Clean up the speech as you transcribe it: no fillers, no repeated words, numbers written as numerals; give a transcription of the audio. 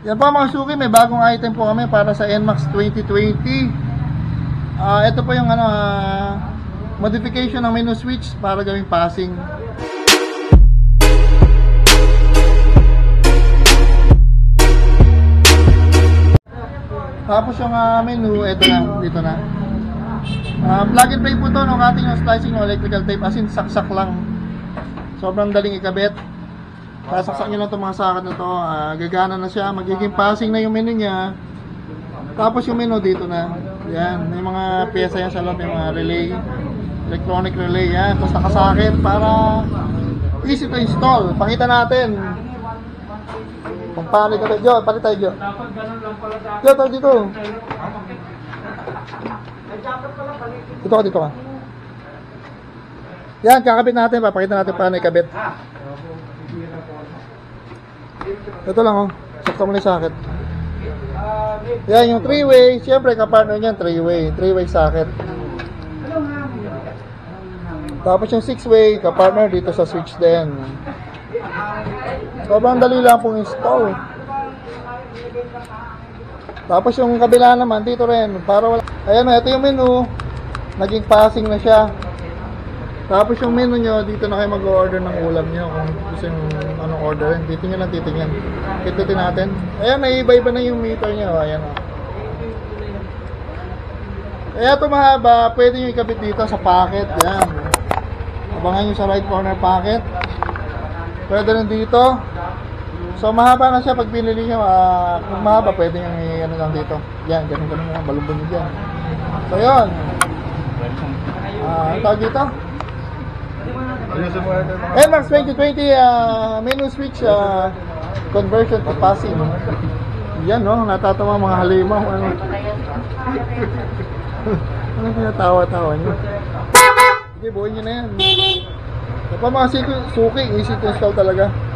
Yan po mga suki, may bagong item po kami para sa NMAX 2020. Ito po yung modification ng menu switch para gawing passing. Tapos yung menu, ito na, dito na. Plug and play po to, no, ating yung slicing ng electrical tape, as in saksak lang. Sobrang daling ikabit. Sasaksak nyo lang itong mga sakit na to, gagana na siya, magiging passing na yung menu niya. Tapos yung menu dito na. Yan, may mga pyesa yan sa loob, may mga relay, electronic relay yan. Tapos nakasakit para easy to install. Pakita natin kung paano ito. Jo, palit tayo Jo. Jo, tayo dito. Dito ka. Yan, kakabit natin, papakita natin paano ikabit. Ito lang, oh. Saksa mo na yung socket. Yan, yung 3-way. Siyempre, kapartner niyan, 3-way. 3-way socket. Tapos yung 6-way, kapartner dito sa switch din. Sobrang dali lang pong install. Tapos yung kabila naman, dito rin. Para wala. Ayan, ito yung menu. Naging passing na siya. Tapos yung menu nyo, dito na kayo mag-order ng ulam nyo kung gusto yung anong orderin. Dito nyo lang titingnan. Pindutin natin. Ayan, naiiba-iba na yung meter nyo. Ayan o. Kaya ito mahaba, pwede nyo ikabit dito sa pocket. Ayan. Abangan nyo sa right corner pocket. Pwede rin dito. So mahaba na siya pag pinili nyo. Kung mahaba, pwede nyo ano lang dito. Yan, ganun lang. Balubon nyo dyan. So yun. Ang tawag dito? NMAX 2020 menu switch conversion to passing. Yan no, natatawa mga halimaw. Ano tinatawa-tawa nyo? Sige, buuin nyo na yan. Ito pa mga suki, easy to install talaga.